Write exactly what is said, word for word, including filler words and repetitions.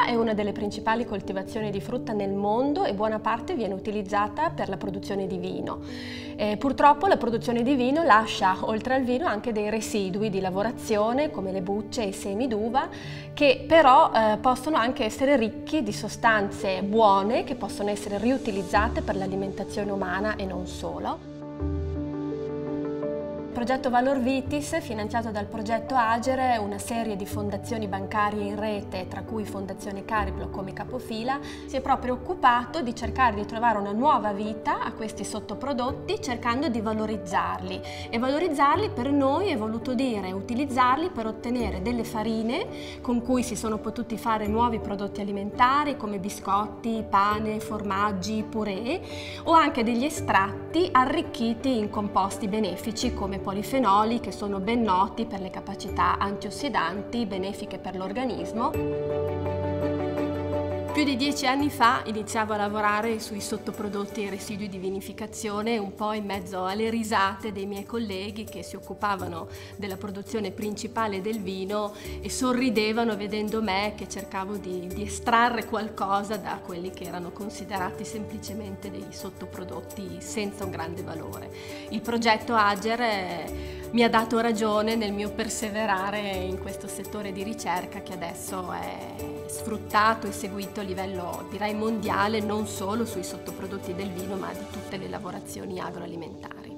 è una delle principali coltivazioni di frutta nel mondo e buona parte viene utilizzata per la produzione di vino. Eh, purtroppo la produzione di vino lascia, oltre al vino, anche dei residui di lavorazione come le bucce e i semi d'uva, che però eh, possono anche essere ricchi di sostanze buone che possono essere riutilizzate per l'alimentazione umana e non solo. Il progetto Valor Vitis, finanziato dal progetto Agere, una serie di fondazioni bancarie in rete, tra cui Fondazione Cariplo come capofila, si è proprio occupato di cercare di trovare una nuova vita a questi sottoprodotti, cercando di valorizzarli. E valorizzarli per noi è voluto dire utilizzarli per ottenere delle farine con cui si sono potuti fare nuovi prodotti alimentari come biscotti, pane, formaggi, purè, o anche degli estratti arricchiti in composti benefici come polifenoli, che sono ben noti per le capacità antiossidanti benefiche per l'organismo. Più di dieci anni fa iniziavo a lavorare sui sottoprodotti e residui di vinificazione, un po' in mezzo alle risate dei miei colleghi che si occupavano della produzione principale del vino e sorridevano vedendo me che cercavo di, di estrarre qualcosa da quelli che erano considerati semplicemente dei sottoprodotti senza un grande valore. Il progetto Agere mi ha dato ragione nel mio perseverare in questo settore di ricerca che adesso è sfruttato e seguito a livello, direi, mondiale, non solo sui sottoprodotti del vino, ma di tutte le lavorazioni agroalimentari.